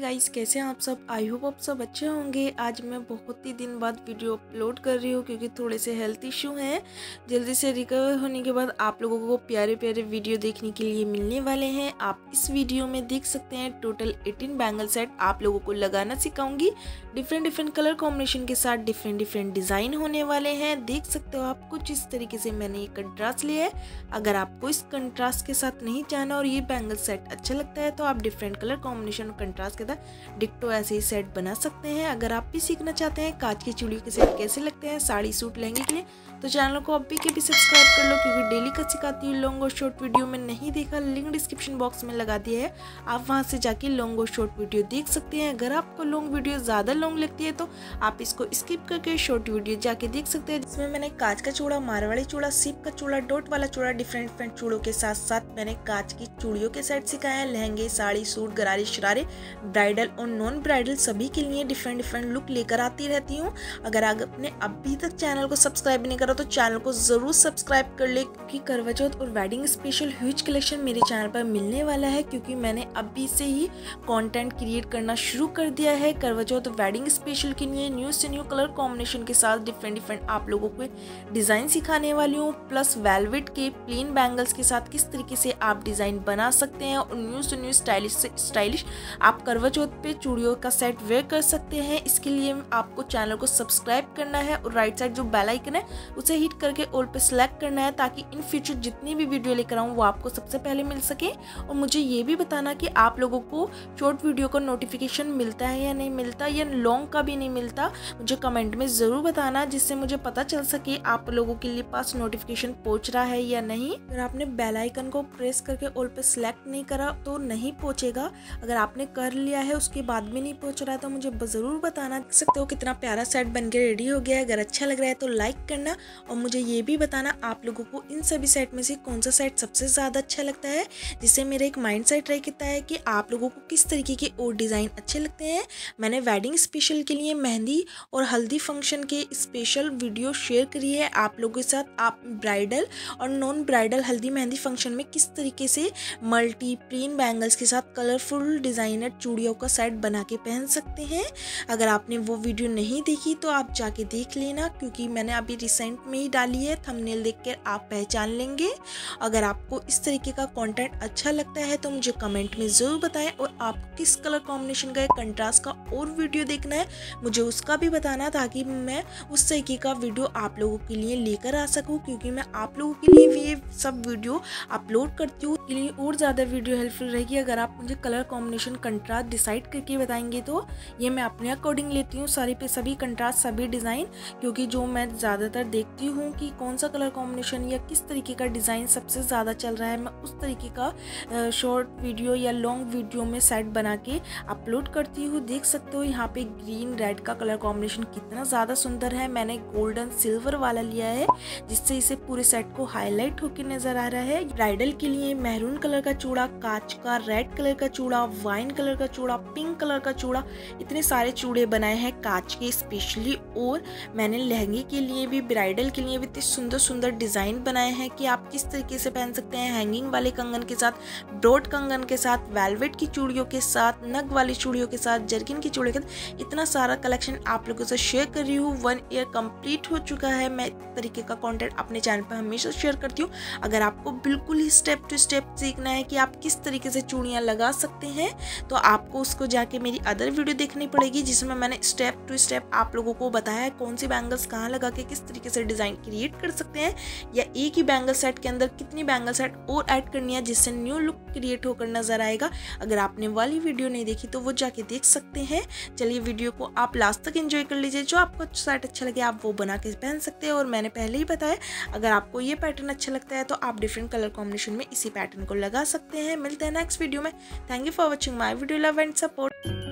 Guys, कैसे हैं आप सब। आई होप आप सब अच्छे होंगे। आज मैं बहुत ही दिन बाद वीडियो अपलोड कर रही हूँ क्योंकि थोड़े से हेल्थ इशू हैं। जल्दी से रिकवर होने के बाद आप लोगों को प्यारे प्यारे वीडियो देखने के लिए मिलने वाले हैं। आप इस वीडियो में देख सकते हैं टोटल 18 बैंगल सेट आप लोगों को लगाना सिखाऊंगी। डिफरेंट कलर कॉम्बिनेशन के साथ डिफरेंट डिज़ाइन होने वाले हैं। देख सकते हो आप कुछ इस तरीके से मैंने ये कंट्रास्ट लिया है। अगर आपको इस कंट्रास्ट के साथ नहीं जाना और ये बैंगल सेट अच्छा लगता है तो आप डिफरेंट कलर कॉम्बिनेशन और कंट्रास्ट के साथ डिक्टो ऐसे ही सेट बना सकते हैं। अगर आप भी सीखना चाहते हैं कांच की चूड़ियों के सेट कैसे लगते हैं साड़ी सूट लहंगे के लिए, तो चैनल को अभी के भी सब्सक्राइब कर लो क्योंकि डेली का सिखाती हूँ। लॉन्ग और शॉर्ट वीडियो में नहीं देखा, लिंक डिस्क्रिप्शन बॉक्स में लगा दिया है, आप वहां से जाके लॉन्ग और शॉर्ट वीडियो देख सकते हैं। अगर आपको लॉन्ग वीडियो ज़्यादा लॉन्ग लगती है तो आप इसको स्किप करके शॉर्ट वीडियो जाके देख सकते हैं, जिसमें मैंने कांच का चूड़ा, मारवाड़ी चूड़ा, सिप का चूड़ा, डॉट वाला चूड़ा, डिफरेंट चूड़ों के साथ साथ मैंने कांच की चूड़ियों के सेट सिखाए हैं। लहंगे, साड़ी, सूट, गरारे, शरारे, ब्राइडल और नॉन ब्राइडल सभी के लिए डिफरेंट लुक लेकर आती रहती हूँ। अगर आपने अभी तक चैनल को सब्सक्राइब नहीं करा तो चैनल को जरूर सब्सक्राइब कर ले क्योंकि करवा चौथ और वेडिंग स्पेशल ह्यूज कलेक्शन मेरे चैनल पर मिलने वाला है। क्योंकि मैंने अभी से ही कंटेंट क्रिएट करना शुरू कर दिया है करवा चौथ वेडिंग स्पेशल के लिए। न्यू से न्यू कलर कॉम्बिनेशन के साथ डिफरेंट आप लोगों को डिजाइन सिखाने वाली हूँ। प्लस वेलवेट के प्लेन बैंगल्स के साथ किस तरीके से आप डिजाइन बना सकते हैं और न्यू से न्यू स्टाइलिश आप करवा चौथ पे चूड़ियों का सेट वेयर कर सकते हैं। इसके लिए आपको चैनल को सब्सक्राइब करना है और राइट साइड जो बेल आइकन है उसे हिट करके ऑल पे सिलेक्ट करना है ताकि इन फ्यूचर जितनी भी वीडियो लेकर आऊँ वो आपको सबसे पहले मिल सके। और मुझे ये भी बताना कि आप लोगों को शॉर्ट वीडियो का नोटिफिकेशन मिलता है या नहीं मिलता, या लॉन्ग का भी नहीं मिलता, मुझे कमेंट में ज़रूर बताना जिससे मुझे पता चल सके आप लोगों के लिए पास नोटिफिकेशन पहुँच रहा है या नहीं। अगर आपने बेल आइकन को प्रेस करके ऑल पे सिलेक्ट नहीं करा तो नहीं पहुँचेगा। अगर आपने कर लिया है उसके बाद भी नहीं पहुँच रहा है तो मुझे ज़रूर बताना। देख सकते हो कितना प्यारा सेट बन के रेडी हो गया है। अगर अच्छा लग रहा है तो लाइक करना और मुझे ये भी बताना आप लोगों को इन सभी सेट में से कौन सा सेट सबसे ज़्यादा अच्छा लगता है, जिससे मेरा एक माइंड सेट रह करता है कि आप लोगों को किस तरीके के और डिज़ाइन अच्छे लगते हैं। मैंने वेडिंग स्पेशल के लिए मेहंदी और हल्दी फंक्शन के स्पेशल वीडियो शेयर करी है आप लोगों के साथ। आप ब्राइडल और नॉन ब्राइडल हल्दी मेहंदी फंक्शन में किस तरीके से मल्टी प्लेन बैंगल्स के साथ कलरफुल डिज़ाइनर चूड़ियों का सेट बना के पहन सकते हैं। अगर आपने वो वीडियो नहीं देखी तो आप जाके देख लेना क्योंकि मैंने अभी रिसेंट में ही डाली है, थंबनेल देखकर आप पहचान लेंगे। अगर आपको इस तरीके का कंटेंट अच्छा लगता है तो मुझे कमेंट में ज़रूर बताएं और आपको किस कलर कॉम्बिनेशन का, कंट्रास्ट का और वीडियो देखना है मुझे उसका भी बताना ताकि मैं उस तरीके का वीडियो आप लोगों के लिए लेकर आ सकूं। क्योंकि मैं आप लोगों के लिए भी ये सब वीडियो अपलोड करती हूँ, के लिए और ज़्यादा वीडियो हेल्पफुल रहेगी। अगर आप मुझे कलर कॉम्बिनेशन कंट्रास्ट डिसाइड करके बताएंगे तो ये मैं अपने अकॉर्डिंग लेती हूँ सारी पे सभी कंट्रास्ट सभी डिज़ाइन, क्योंकि जो मैं ज़्यादातर देखती हूँ कि कौन सा कलर कॉम्बिनेशन या किस तरीके का डिज़ाइन सबसे ज़्यादा चल रहा है, मैं उस तरीके का शॉर्ट वीडियो या लॉन्ग वीडियो में सेट बना के अपलोड करती हूँ। देख सकते हो यहाँ पे ग्रीन रेड का कलर कॉम्बिनेशन कितना ज़्यादा सुंदर है। मैंने गोल्डन सिल्वर वाला लिया है जिससे इसे पूरे सेट को हाईलाइट होकर नजर आ रहा है। ब्राइडल के लिए मैरून कलर का चूड़ा, कांच का रेड कलर का चूड़ा, वाइन कलर का चूड़ा, पिंक कलर का चूड़ा, इतने सारे चूड़े बनाए हैं कांच के स्पेशली। और मैंने लहंगे के लिए भी, ब्राइडल के लिए भी इतने सुंदर डिजाइन बनाए हैं कि आप किस तरीके से पहन सकते हैं। हैंगिंग वाले कंगन के साथ, ब्रॉड कंगन के साथ, वेलवेट की चूड़ियों के साथ, नग वाली चूड़ियों के साथ, जर्किन की चूड़ियों के साथ, इतना सारा कलेक्शन आप लोगों से शेयर कर रही हूँ। 1 ईयर कंप्लीट हो चुका है। मैं इस तरीके का कंटेंट अपने चैनल पर हमेशा शेयर करती हूँ। अगर आपको बिल्कुल ही स्टेप टू स्टेप सीखना है कि आप किस तरीके से चूड़ियाँ लगा सकते हैं तो आपको उसको जाके मेरी अदर वीडियो देखनी पड़ेगी जिसमें मैंने स्टेप टू स्टेप आप लोगों को बताया है कौन सी बैंगल्स कहाँ लगा के किस तरीके से डिज़ाइन क्रिएट कर सकते हैं, या एक ही बैंगल सेट के अंदर कितनी बैंगल सेट और ऐड करनी है जिससे न्यू लुक क्रिएट होकर नजर आएगा। अगर आपने वाली वीडियो नहीं देखी तो वो जाके देख सकते हैं। चलिए वीडियो को आप लास्ट तक एंजॉय कर लीजिए। जो आपको सेट अच्छा लगे आप वो बना के पहन सकते हैं। और मैंने पहले ही बताया अगर आपको ये पैटर्न अच्छा लगता है तो आप डिफरेंट कलर कॉम्बिनेशन में इसी पैटर्न को लगा सकते हैं। मिलते हैं नेक्स्ट वीडियो में। Thank you for watching my video, love and support.